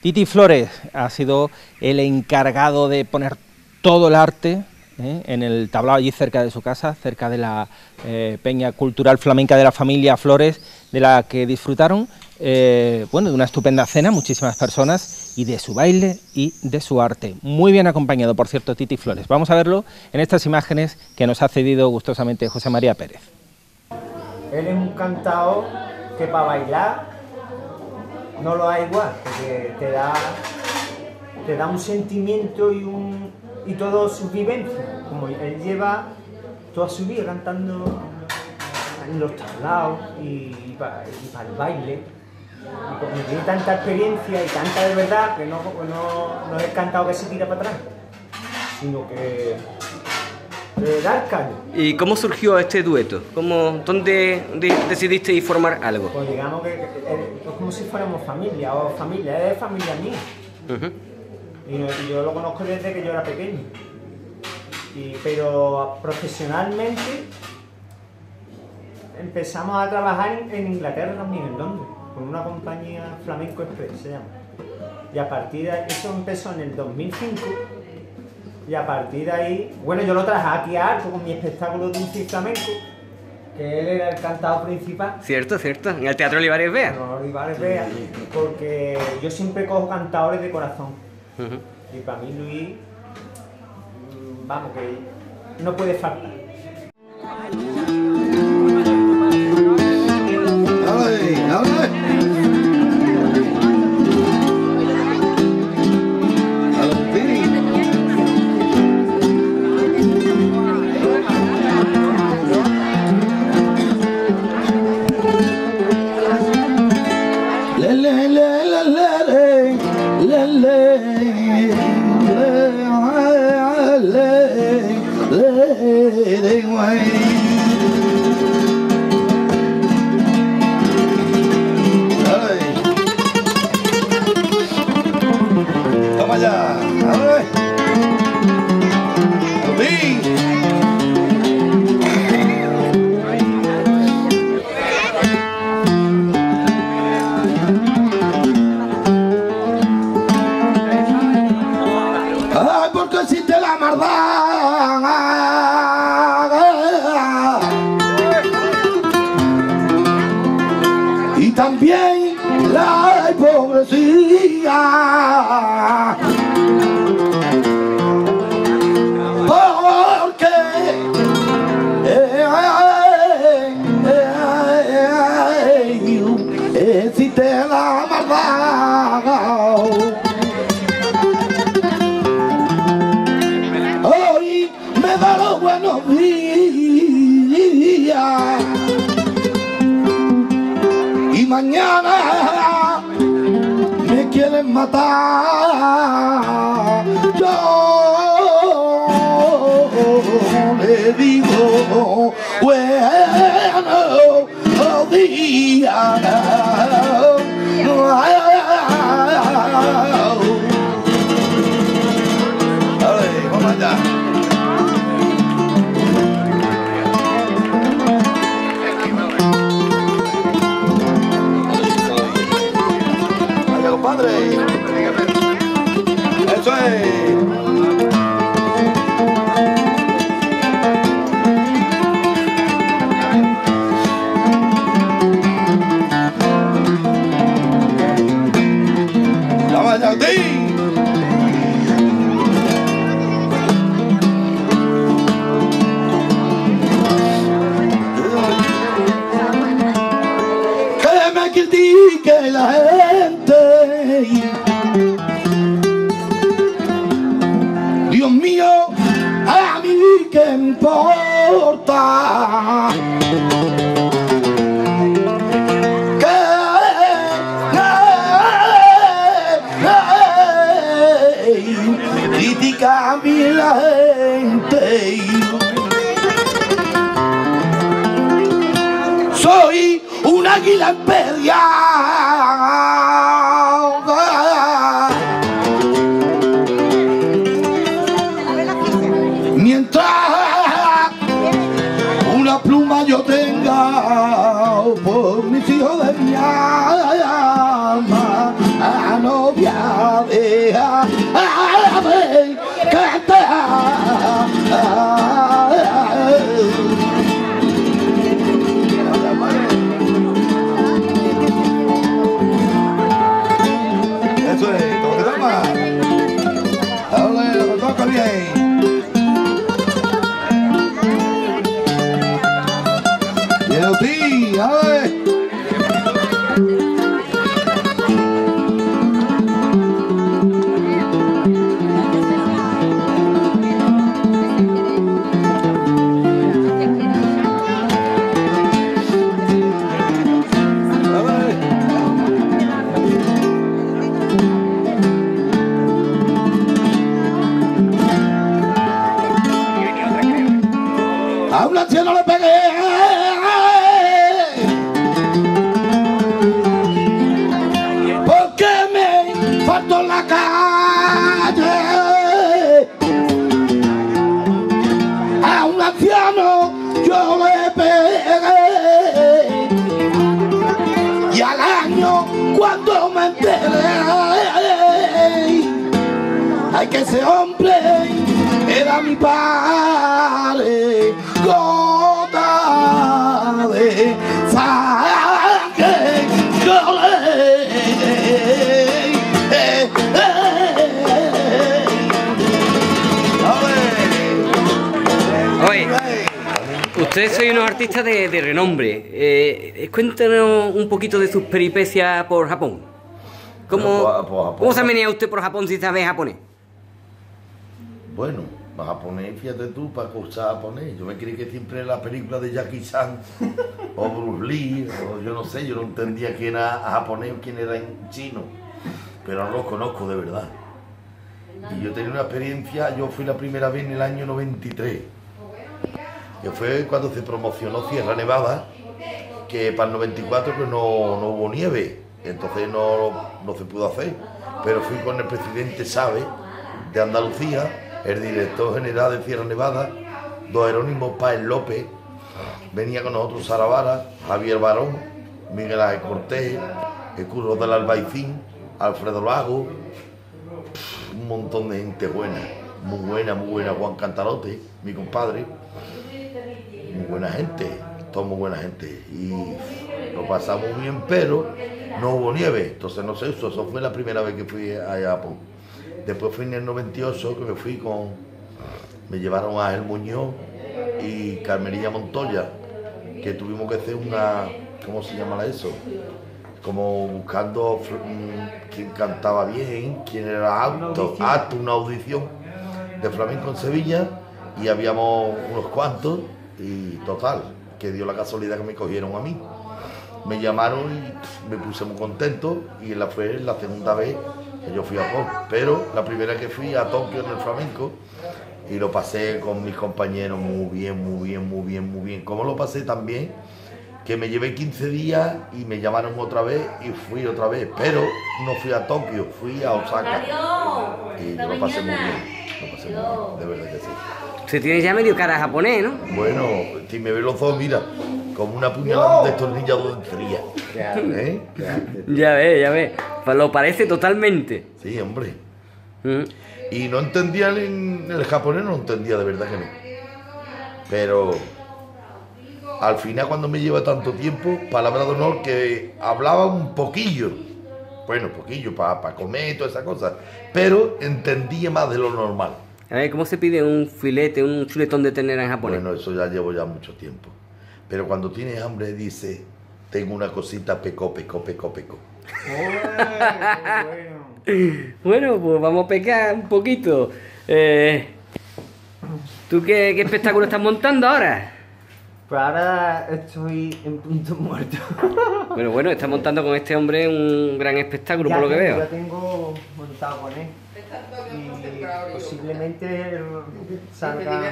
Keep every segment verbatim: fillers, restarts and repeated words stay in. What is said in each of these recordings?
Titi Flores ha sido el encargado de poner todo el arte ¿eh? en el tablao allí cerca de su casa, cerca de la eh, Peña Cultural Flamenca de la familia Flores, de la que disfrutaron eh, bueno, de una estupenda cena, muchísimas personas, y de su baile y de su arte. Muy bien acompañado, por cierto, Titi Flores. Vamos a verlo en estas imágenes que nos ha cedido gustosamente José María Pérez. Él es un cantador que para bailar no lo da igual, porque te da, te da un sentimiento y, un, y toda su vivencia. Como él lleva toda su vida cantando en los tablaos y, y para pa el baile. Y como tiene tanta experiencia y tanta de verdad que no, no, no es el cantado que se tira para atrás, sino que de dar caña. ¿Y cómo surgió este dueto? ¿Cómo, ¿Dónde de, decidiste formar algo? Pues digamos que, que, que es como si fuéramos familia, o familia, es familia mía. Uh-huh. y, y yo lo conozco desde que yo era pequeño. Y, pero profesionalmente empezamos a trabajar en, en Inglaterra también, en Londres, con una compañía Flamenco Express, se llama. Y a partir de eso empezó en el dos mil cinco. Y a partir de ahí, bueno, yo lo traje aquí a Arco con mi espectáculo de Dulce y Flamenco, que él era el cantador principal. Cierto, cierto, en el Teatro Olivares Bea. No, Olivares Bea, porque yo siempre cojo cantadores de corazón. Uh-huh. Y para mí Luis, vamos, que no puede faltar. ¡Ay, ay! Toma ya, a ver. Ay, porque existe la maldad y también la hipocresía, porque eh, eh, eh, existe la maldad. Hoy me da los buenos días y mañana me quieren matar. Yo le digo buenos días. Ay, vamos allá. Vaya, compadre. Eso es. Vamos allá, sí. Critique la gente, Dios mío, a mí qué importa, que critica a mí la gente. Soy un águila imperial, mientras una pluma yo tenga por mis hijos de mi alma a novia. que te eso es, toque toma. Dale, toca bien. Yo sí, a ver. A una tía no le pegué, porque me faltó la calle. A un anciano yo le pegué, y al año cuando me enteré, ay, que ese hombre era mi padre, gota de sangre yo le eh, eh, Oye, ustedes sois unos artistas de, de renombre. Eh, cuéntanos un poquito de sus peripecias por Japón. ¿Cómo, Pero por- por Japón, ¿cómo se ¿no? menea usted por Japón si sabe japonés? Bueno, para japonés, fíjate tú, para escuchar japonés. Yo me creí que siempre en las películas de Jackie Chan o Bruce Lee, o yo no sé, yo no entendía quién era japonés o quién era en chino, pero no los conozco de verdad. Y yo tenía una experiencia, yo fui la primera vez en el año noventa y tres, que fue cuando se promocionó Sierra Nevada, que para el noventa y cuatro pues no, no hubo nieve, entonces no, no se pudo hacer, pero fui con el presidente Chávez de Andalucía, el director general de Sierra Nevada, don Jerónimo Páez López, venía con nosotros Sara Vara, Javier Barón, Miguel Ángel Cortés, el curro del Albaicín, Alfredo Lago, un montón de gente buena, muy buena, muy buena, Juan Cantarote, mi compadre, muy buena gente, toda muy buena gente, y lo pasamos bien, pero no hubo nieve, entonces no se usó, eso fue la primera vez que fui a Japón. Después fui en el noventa y ocho, que me fui con... Me llevaron a Ángel Muñoz y Carmelilla Montoya, que tuvimos que hacer una... ¿Cómo se llama eso? Como buscando mm, quién cantaba bien, quién era apto, apto, una audición de flamenco en Sevilla, y habíamos unos cuantos, y total, que dio la casualidad que me cogieron a mí. Me llamaron y pff, me puse muy contento, y la fue la segunda vez que yo fui a Japón, pero la primera que fui a Tokio en el flamenco, y lo pasé con mis compañeros muy bien, muy bien, muy bien, muy bien. Como lo pasé también, que me llevé quince días y me llamaron otra vez y fui otra vez, pero no fui a Tokio, fui a Osaka. Y yo lo pasé muy bien, lo pasé muy bien, de verdad que sí. Usted tiene ya medio cara japonés, ¿no? Bueno, si me ve los ojos, mira, como una puñalada de destornillador de fría. ¿Eh? Ya ve, ya ve. Pues lo parece totalmente. Sí, hombre. Mm. Y no entendía en el japonés, no entendía, de verdad que no. Pero al final, cuando me lleva tanto tiempo, palabra de honor, que hablaba un poquillo, bueno, poquillo, para pa comer y todas esas cosas, pero entendía más de lo normal. A ver, ¿cómo se pide un filete, un chuletón de ternera en japonés? Bueno, eso ya llevo ya mucho tiempo. Pero cuando tienes hambre, dice, tengo una cosita peco, peco, peco, peco. Bueno. Bueno, pues vamos a pecar un poquito. Eh, ¿Tú qué, qué espectáculo estás montando ahora? Pues ahora estoy en punto muerto. Bueno, bueno, estás montando con este hombre un gran espectáculo, Ya por lo que tengo- veo. Ya tengo montado con él. Y posiblemente salga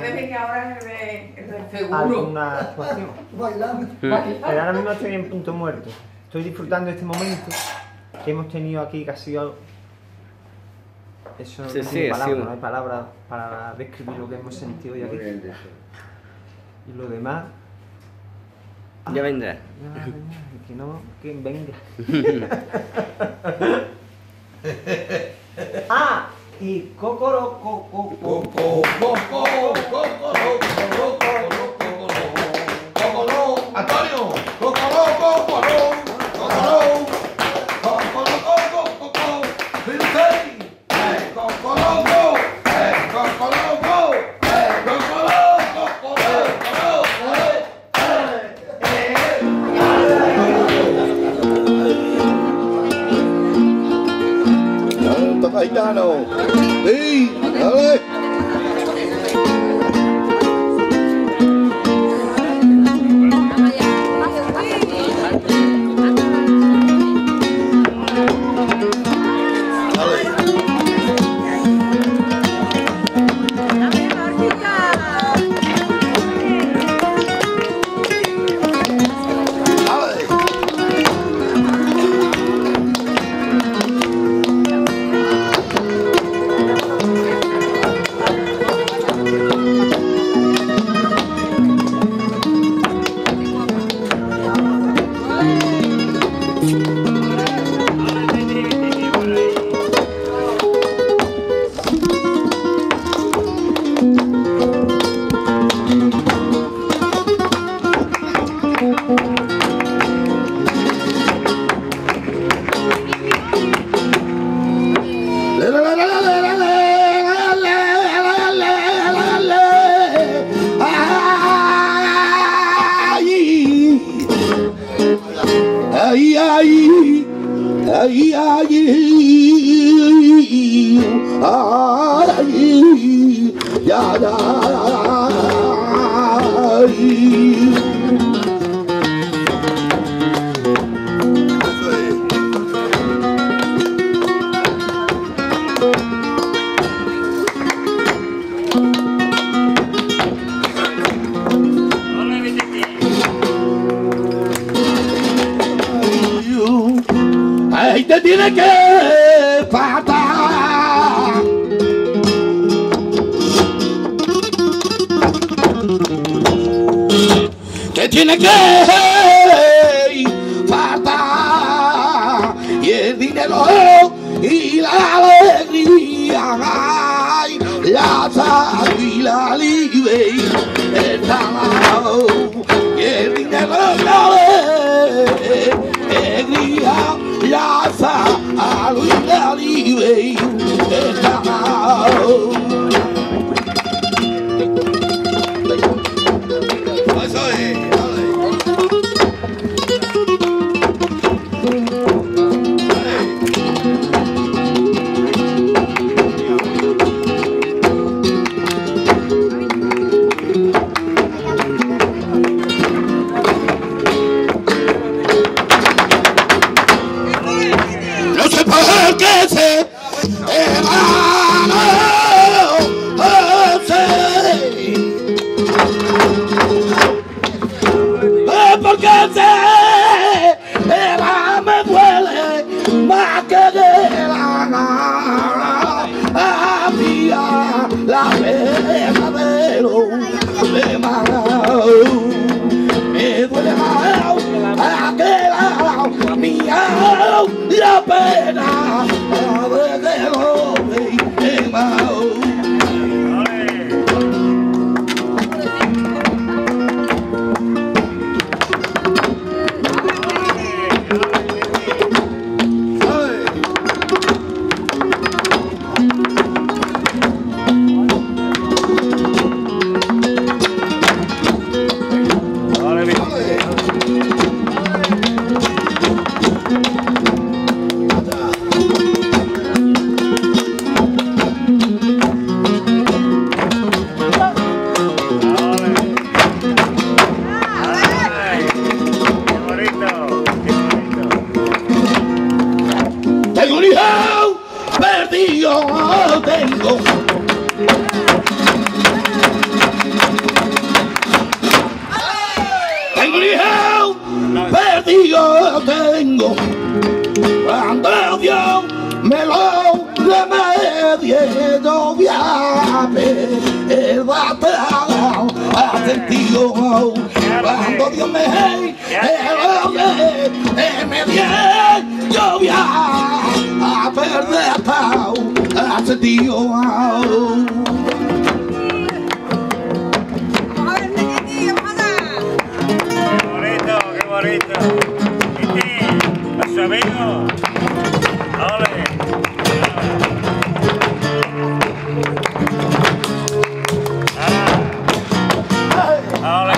alguna actuación. Pero ahora mismo estoy en punto muerto. Estoy disfrutando este momento que hemos tenido aquí, que ha sido... Eso no Sí, tiene sí, ha palabras, sido- no hay palabras para describir lo que hemos sentido hoy aquí. Y lo demás... Ya vendrá. Ya, ya, que no, que venga. Ah, y cocoro, coco, coco, Coco, coco, coco, coco, coco, Antonio, coco, coco, coco, coco, coco, coco, coco, Virgen, eh, coco, loco, eh, coco, loco, eh, coco, loco, coco, eh, Alto Caetano. Sí, dale. Ay, ay, ay, ay, ay, ya, ya, ay, te tiene que patar. Te tiene que patar. Y el dinero y la alegría, ay, la sal y la libre está mal. Y el dinero y la alegría, la sal y la libre está mal. Eso es. No sé por qué se hermano, oh, sí. Oh, porque se hermano me duele más que de la había la verdadero de mano. Me duele más aquel mía la pena de hombre y mao. Tengo un hijo perdido, tengo. Tengo un hijo perdido, tengo. Cuando Dios me lo remedie, yo voy a ver el batallón a sentido. Cuando Dios me lo remedie, yo voy a perder hace tío. Bonito, Titi, a su amigo. ¡Ole! ¡Ah! ¡Ole!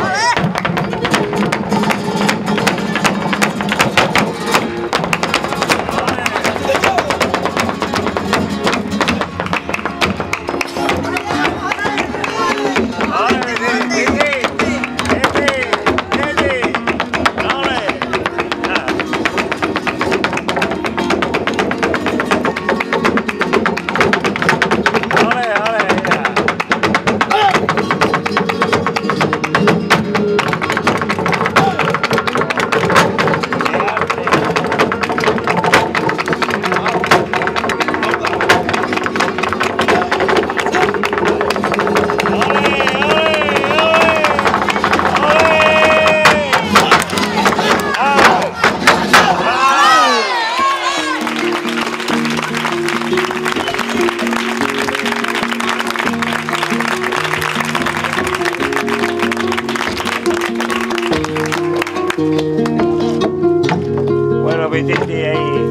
Bueno, Titi ahí.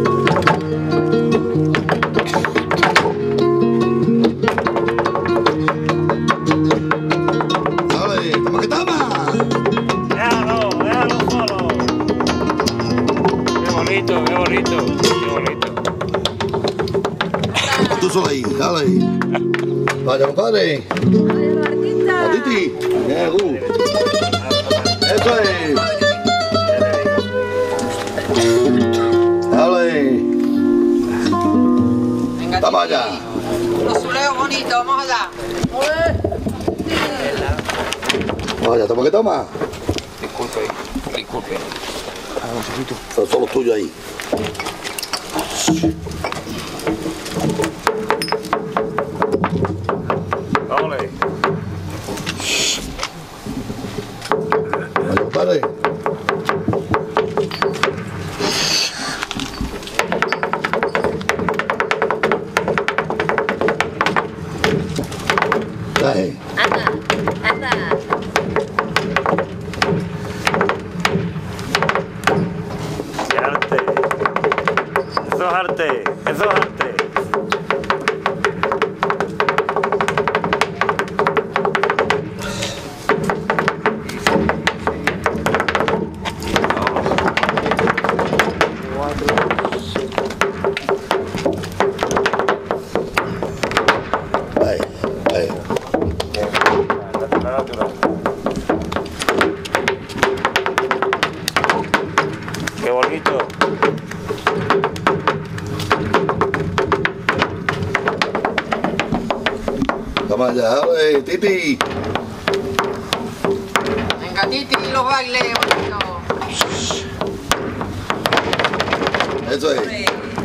Dale, toma que toma. Déjalo, déjalo solo. Qué bonito, qué bonito, qué bonito. Tú solo ahí, dale. Vaya, compadre. A Titi. Yeah, tú. Eso es. Dale. Venga, Vamos Titi. allá. Unos zuleos bonitos, vamos allá. Vaya, toma que toma. Disculpe, disculpe. Ah, un poquito. Son solo tuyos ahí. Ole. Vaya, compadre. Dale. Qué arte. Eso es arte, eso es arte. Ahí, ahí. Qué bonito. Toma allá, dale, Titi. Venga, Titi, los bailes bonitos. Eso es.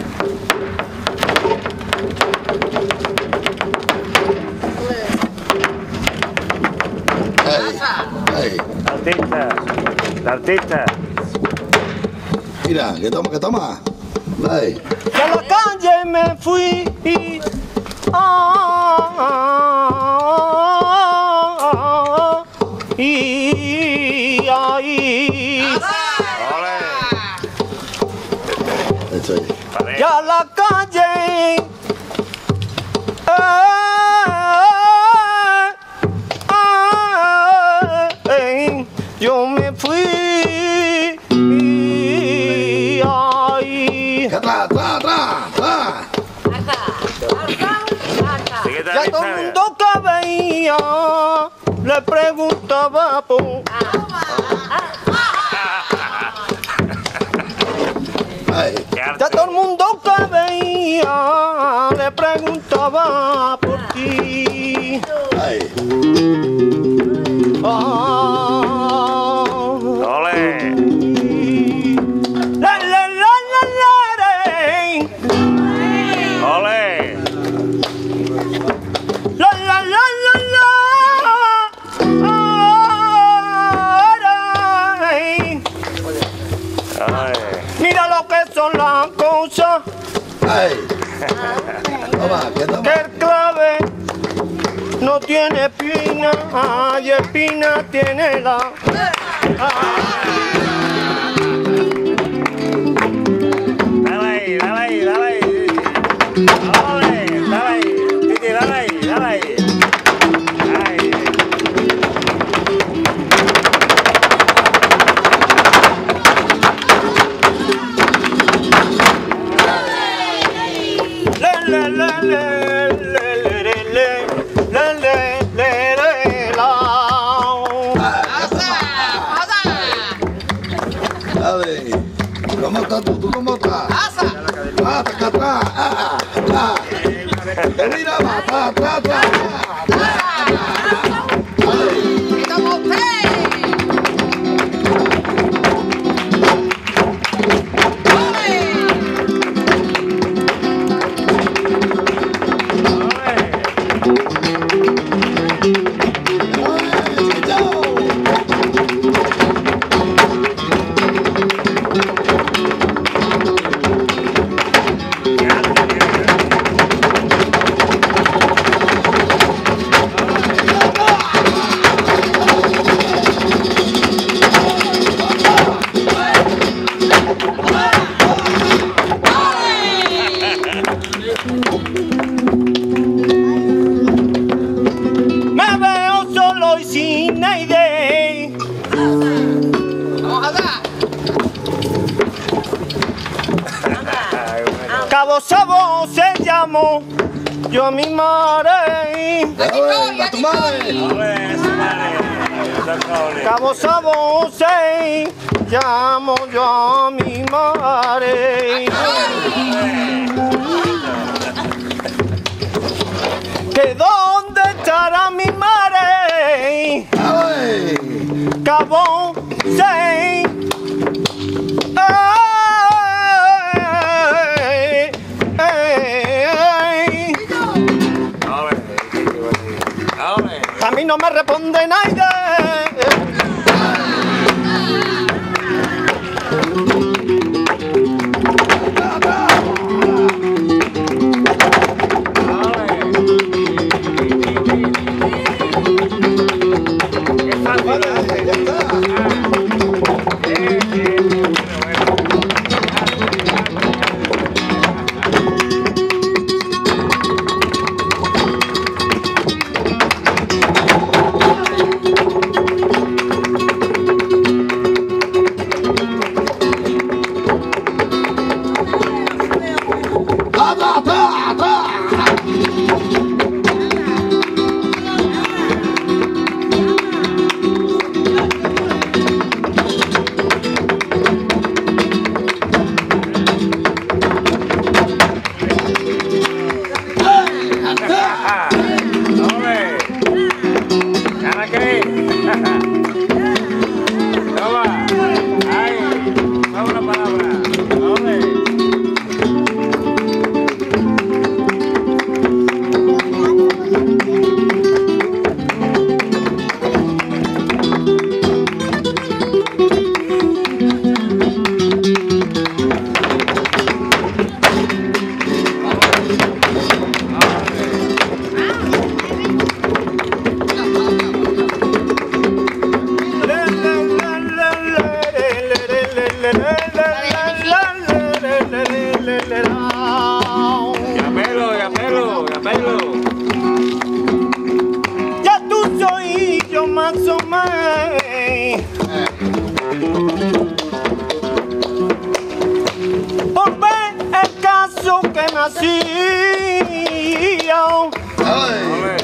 Ahí, ahí. Artista, la artista. Mira, que toma, que toma. Ahí. Y a la calle me fui. Ah, ah, ah, y ahí. Eso es. Y a la calle. eh, eh, yo me fui. Ahí. Atrás, atrás, atrás, atrás. Ya todo el mundo que veía le preguntaba por... Ahí. Ya todo el mundo que veía le preguntaba por ti. Ahí. Ah, Ole. la, la, la, la, la, re. Ole. La, la, la, la, la. Ah, re. Ay. Mira lo que son las cosas. Ahí. Toma más? ¿Qué tal que más? el clave no tiene espina y espina tiene la... Dale ahí, dale ahí, dale ahí. Dale, dale ahí. Titi, dale ahí, dale ahí. Ay. Le, le, le, le, le, le, le, le, le, le, le, le, la. Dale. ¿Cómo estás tú? ¿Tú cómo estás? Ah, está acá atrás. Ah, ah. Te mira, va, atrás, atrás, atrás. Dale. Me veo solo y sin idea. Cabo Sabo se llamó, yo a mi madre. Dale, la tu madre. Ole, su madre. Ole. Cabo Sabo se llamo yo a mi madre. ¿Que dónde estará mi madre? Dale. Cabo se Ay, ay, Ole, ole. a mí no me responde nadie. Atrás, atrás, atrás. Ole. ¿Gana qué? Toma. Ay, toma una palabra. Ole. Llámelo, llámelo, llámelo. Ya tú soy yo más o menos. Por ver el caso que nací. Dale.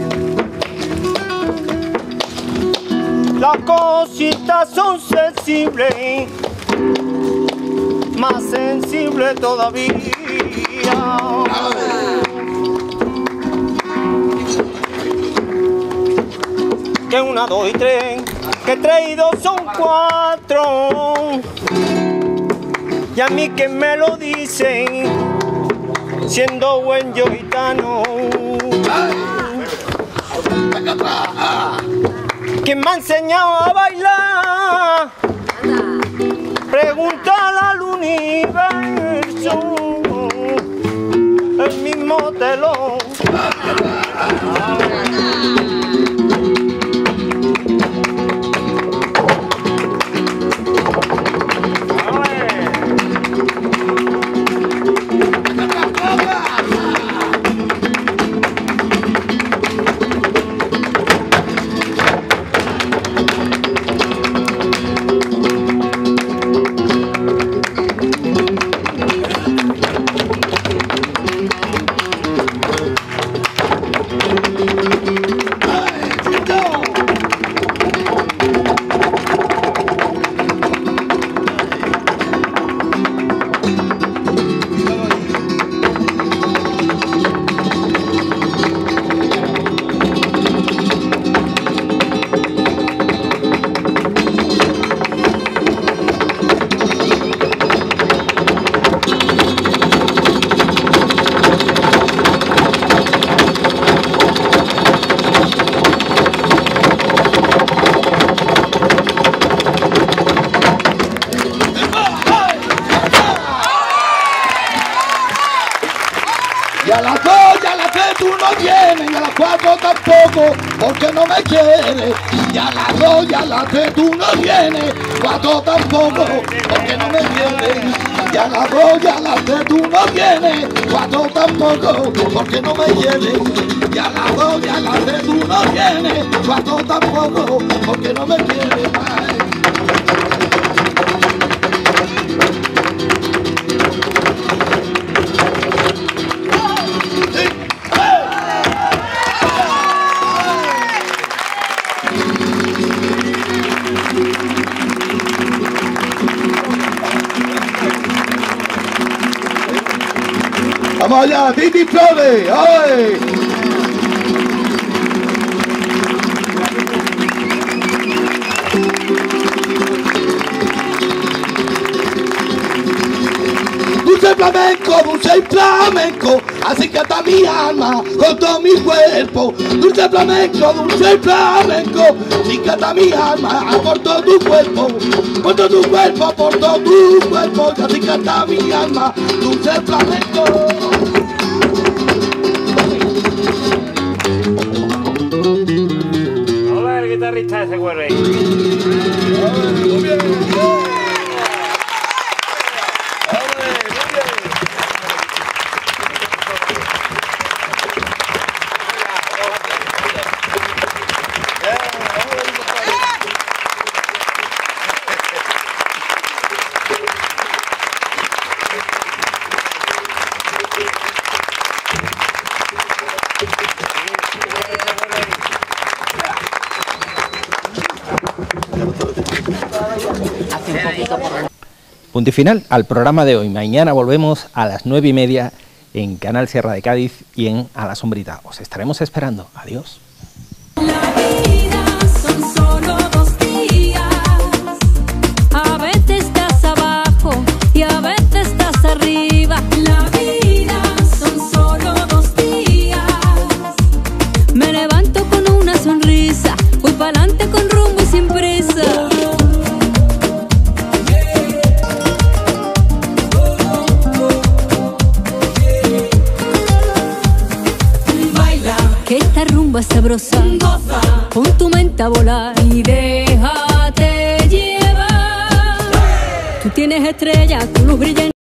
Las cositas son sensibles, más sensibles todavía. Que una, dos y tres, que tres y dos son cuatro. Y a mí que me lo dicen, siendo buen yo gitano. ¿Quién me ha enseñado a bailar? Pregúntale al universo. El mismo motelón. Y a las dos y a las tres tú no vienes, y a las cuatro tampoco, porque no me quieres. Y a las dos y a las tres tú no vienes, cuatro tampoco, porque no me quieres. Y a las dos y a las tres tú no vienes, cuatro tampoco, porque no me quieres. Y a las dos y a las tres tú no vienes, cuatro tampoco, porque no me quieres. Ay. Vamos allá, Titi Flores, ¡ay! Dulce flamenco, dulce flamenco, así canta mi alma con todo mi cuerpo. Dulce flamenco, dulce flamenco, así canta mi alma por todo tu cuerpo. Por todo tu cuerpo, por todo tu cuerpo, así canta mi alma, dulce flamenco. Hola, el guitarrista ese güey. Muy bien. Punto y final al programa de hoy. Mañana volvemos a las nueve y media en Canal Sierra de Cádiz y en A la Sombrita. Os estaremos esperando. Adiós. La vida son solo dos días. A veces estás abajo y a veces estás arriba. La vida son solo dos días. Me levanto con una sonrisa, voy para adelante con rumbo y sin prisa. Que esta rumba es sabrosa, goza, pon tu mente a volar y déjate llevar. Tú tienes estrella, tu luz brilla en